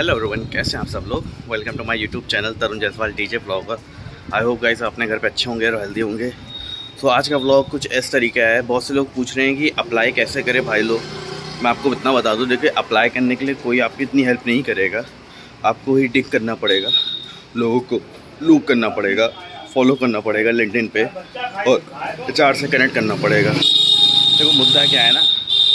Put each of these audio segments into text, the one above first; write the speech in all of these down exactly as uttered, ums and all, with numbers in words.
Hello everyone, कैसे हैं आप सब लोग। Welcome to my YouTube channel Tarun Jaiswal DJ blogger. I hope guys अपने घर पे अच्छे होंगे और हेल्दी होंगे। सो so, आज का ब्लॉग कुछ इस तरीका है। बहुत से लोग पूछ रहे हैं कि अप्लाई कैसे करें भाई लोग। मैं आपको इतना बता दूं, देखिए अप्लाई करने के लिए कोई आपकी इतनी हेल्प नहीं करेगा। आपको ही डिग करना पड़ेगा, लोगों को लूप करना पड़ेगा, फॉलो करना पड़ेगा लिंक्डइन पे और एचआर से कनेक्ट करना पड़ेगा। देखो मुद्दा क्या है ना,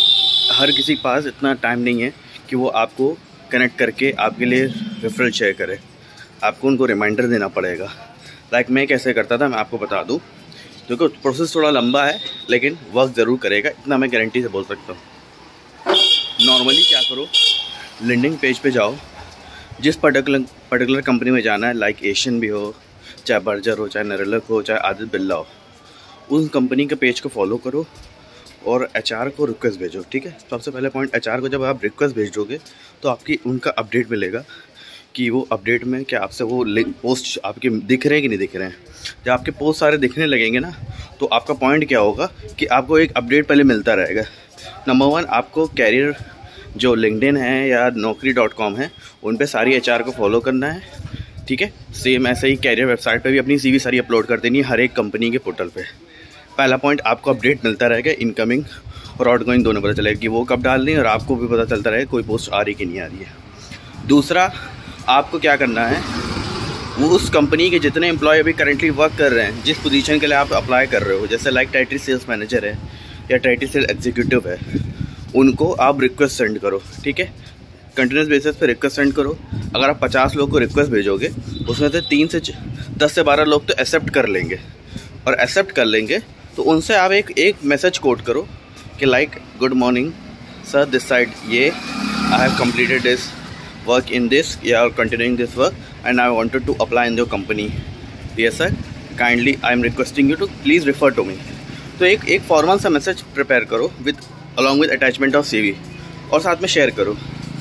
हर किसी के पास इतना टाइम नहीं है कि वो आपको कनेक्ट करके आपके लिए रेफरल शेयर करे। आपको उनको रिमाइंडर देना पड़ेगा। लाइक मैं कैसे करता था, मैं आपको बता दूं। देखो प्रोसेस थोड़ा लंबा है लेकिन वर्क ज़रूर करेगा, इतना मैं गारंटी से बोल सकता हूँ। नॉर्मली क्या करो, लिंक्डइन पेज पे जाओ, जिस पर्टिकुलर पर्टिकुलर कंपनी में जाना है, लाइक एशियन भी हो, चाहे बर्जर हो, चाहे नरेलक हो, चाहे आदित्य बिरला हो, उस कंपनी के पेज को फॉलो करो और एचआर को रिक्वेस्ट भेजो। ठीक है, सबसे पहले पॉइंट, एचआर को जब आप रिक्वेस्ट भेजोगे तो आपकी उनका अपडेट मिलेगा कि वो अपडेट में क्या आपसे वो पोस्ट आपके दिख रहे हैं कि नहीं दिख रहे हैं। जब आपके पोस्ट सारे दिखने लगेंगे ना, तो आपका पॉइंट क्या होगा कि आपको एक अपडेट पहले मिलता रहेगा। नंबर वन, आपको कैरियर जो लिंक्डइन है या नौकरी डॉट कॉम है, उन पर सारी एचआर को फॉलो करना है। ठीक है, सेम ऐसे ही कैरियर वेबसाइट पर भी अपनी सीवी सारी अपलोड कर देनी है हर एक कंपनी के पोर्टल पर। पहला पॉइंट, आपको अपडेट मिलता रहेगा, इनकमिंग और आउटगोइंग दोनों पता चलेगा कि वो कब डालनी है, और आपको भी पता चलता रहेगा कोई पोस्ट आ रही कि नहीं आ रही है। दूसरा, आपको क्या करना है, वो उस कंपनी के जितने एम्प्लॉय अभी करेंटली वर्क कर रहे हैं, जिस पोजीशन के लिए आप अप्लाई कर रहे हो, जैसे लाइक टेरिटरी सेल्स मैनेजर है या टेरिटरी सेल्स एग्जीक्यूटिव है, उनको आप रिक्वेस्ट सेंड करो। ठीक है, कंटिन्यूस बेसिस पे रिक्वेस्ट सेंड करो। अगर आप पचास लोग को रिक्वेस्ट भेजोगे, उसमें से तीन से दस से बारह लोग तो एक्सेप्ट कर लेंगे, और एक्सेप्ट कर लेंगे तो उनसे आप एक एक मैसेज कोट करो कि like good morning sir, this side ये I have completed this work in this या continuing this work and I wanted to apply in your company. Yes sir, kindly I am requesting you to please refer to me. तो एक एक formal सा message prepare करो with along with attachment of CV, और साथ में share करो।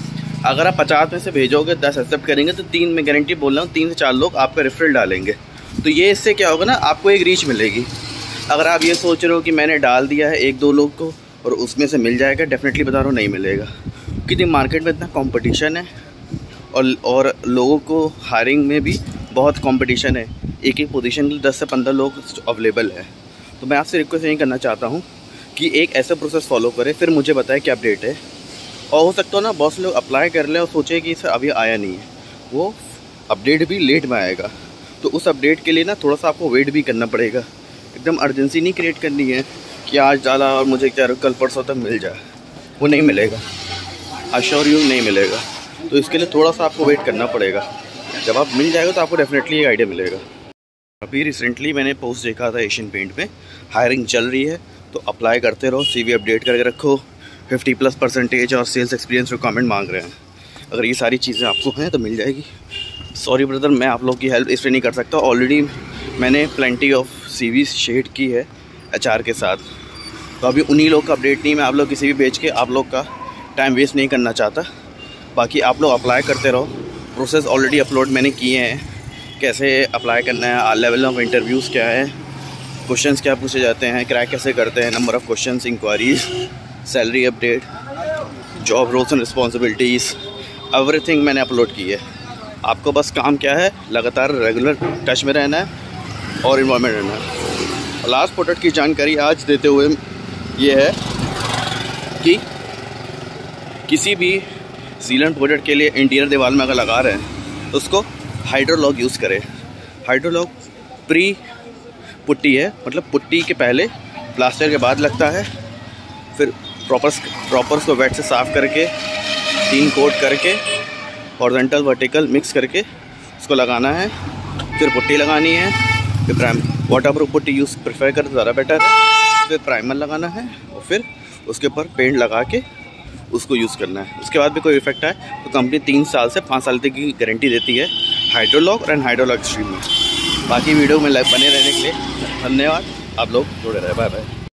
अगर आप पचास में से भेजोगे, दस एक्सेप्ट करेंगे, तो तीन में गारंटी बोल रहा हूँ, तीन से चार लोग आपका रेफरल डालेंगे। तो ये इससे क्या होगा ना, आपको एक रीच मिलेगी। अगर आप ये सोच रहे हो कि मैंने डाल दिया है एक दो लोग को और उसमें से मिल जाएगा, डेफिनेटली बता रहा हूँ नहीं मिलेगा, क्योंकि मार्केट में इतना कंपटीशन है और और लोगों को हायरिंग में भी बहुत कंपटीशन है। एक एक पोजीशन के लिए दस से पंद्रह लोग अवेलेबल है। तो मैं आपसे रिक्वेस्ट यही करना चाहता हूँ कि एक ऐसा प्रोसेस फॉलो करें, फिर मुझे बताएं क्या अपडेट है। और हो सकता हो ना बहुत से लोग अप्लाई कर लें और सोचे कि सर अभी आया नहीं है, वो अपडेट भी लेट में आएगा। तो उस अपडेट के लिए ना थोड़ा सा आपको वेट भी करना पड़ेगा। एकदम अर्जेंसी नहीं क्रिएट करनी है कि आज डाला और मुझे क्या कल परसों तक मिल जाए, वो नहीं मिलेगा, अश्योर यू नहीं मिलेगा। तो इसके लिए थोड़ा सा आपको वेट करना पड़ेगा। जब आप मिल जाएगा तो आपको डेफिनेटली एक आइडिया मिलेगा। अभी रिसेंटली मैंने पोस्ट देखा था एशियन पेंट में, हायरिंग चल रही है, तो अप्लाई करते रहो, सीवी अपडेट करके रखो, फिफ्टी प्लस परसेंटेज और सेल्स एक्सपीरियंस रिक्वायरमेंट मांग रहे हैं। अगर ये सारी चीज़ें आपको हैं तो मिल जाएगी। सॉरी ब्रदर, मैं आप लोग की हेल्प इसलिए नहीं कर सकता, ऑलरेडी मैंने प्लेंटी ऑफ सीवीज शेड की है एचआर के साथ। तो अभी उन्हीं लोग का अपडेट नहीं, मैं आप लोग किसी भी भेज के आप लोग का टाइम वेस्ट नहीं करना चाहता। बाकी आप लोग अप्लाई करते रहो, प्रोसेस ऑलरेडी अपलोड मैंने किए हैं, कैसे अप्लाई करना है, लेवल ऑफ इंटरव्यूज़ क्या है, क्वेश्चंस क्या पूछे जाते हैं, क्रैक कैसे करते हैं, number of questions, inquiries, salary update, job roles and responsibilities, everything मैंने अपलोड की है। आपको बस काम क्या है, लगातार रेगुलर टच में रहना है और इन्वॉल्वमेंट रहना है। लास्ट प्रोडक्ट की जानकारी आज देते हुए ये है कि किसी भी सीलन प्रोडक्ट के लिए इंटीरियर दीवार में अगर लगा रहे हैं तो उसको हाइड्रोलॉक यूज़ करें। हाइड्रोलॉक प्री पुट्टी है, मतलब पुट्टी के पहले प्लास्टर के बाद लगता है, फिर प्रॉपर प्रॉपर उसको वेट से साफ़ करके तीन कोट करके हॉरिजॉन्टल वर्टिकल मिक्स करके उसको लगाना है, फिर पुट्टी लगानी है, फिर prime waterproof putty use prefer करें तो ज़्यादा बेटर है, फिर प्राइमर लगाना है और फिर उसके ऊपर पेंट लगा के उसको यूज़ करना है। उसके बाद भी कोई इफेक्ट आए तो कंपनी तीन साल से पाँच साल तक की गारंटी देती है हाइड्रोलॉक एंड हाइड्रोलॉक एक्सट्रीम में। बाकी वीडियो में लाइव बने रहने के लिए धन्यवाद। आप लोग जुड़े रहे, बाय बाय।